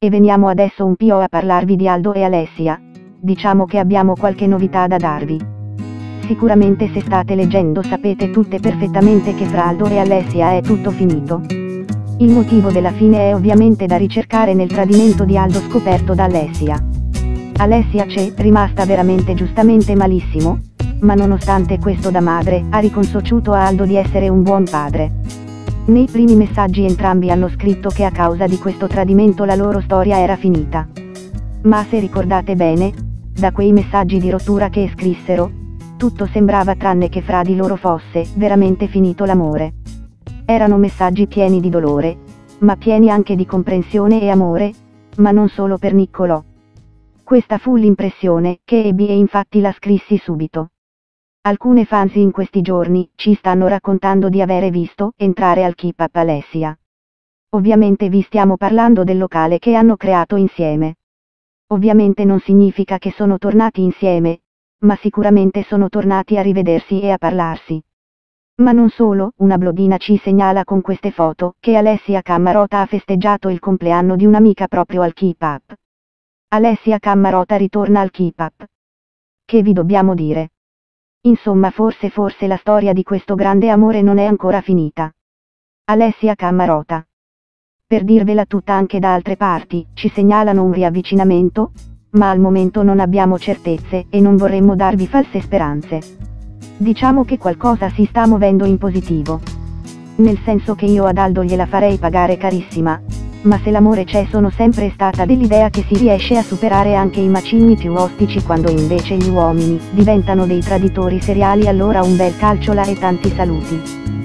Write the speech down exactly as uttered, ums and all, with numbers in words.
E veniamo adesso un po' a parlarvi di Aldo e Alessia. Diciamo che abbiamo qualche novità da darvi. Sicuramente se state leggendo sapete tutte perfettamente che fra Aldo e Alessia è tutto finito. Il motivo della fine è ovviamente da ricercare nel tradimento di Aldo scoperto da Alessia. Alessia c'è rimasta veramente giustamente malissimo, ma nonostante questo da madre ha riconosciuto a Aldo di essere un buon padre. Nei primi messaggi entrambi hanno scritto che a causa di questo tradimento la loro storia era finita. Ma se ricordate bene, da quei messaggi di rottura che scrissero, tutto sembrava tranne che fra di loro fosse veramente finito l'amore. Erano messaggi pieni di dolore, ma pieni anche di comprensione e amore, ma non solo per Niccolò. Questa fu l'impressione che ebbi e infatti la scrissi subito. Alcune fans in questi giorni ci stanno raccontando di avere visto entrare al Keep Up Alessia. Ovviamente vi stiamo parlando del locale che hanno creato insieme. Ovviamente non significa che sono tornati insieme, ma sicuramente sono tornati a rivedersi e a parlarsi. Ma non solo, una bloghina ci segnala con queste foto che Alessia Cammarota ha festeggiato il compleanno di un'amica proprio al Keep Up. Alessia Cammarota ritorna al Keep Up. Che vi dobbiamo dire? Insomma forse forse la storia di questo grande amore non è ancora finita. Alessia Cammarota. Per dirvela tutta anche da altre parti, ci segnalano un riavvicinamento, ma al momento non abbiamo certezze e non vorremmo darvi false speranze. Diciamo che qualcosa si sta muovendo in positivo. Nel senso che io ad Aldo gliela farei pagare carissima, ma se l'amore c'è sono sempre stata dell'idea che si riesce a superare anche i macigni più ostici quando invece gli uomini diventano dei traditori seriali. Allora un bel calciola e tanti saluti.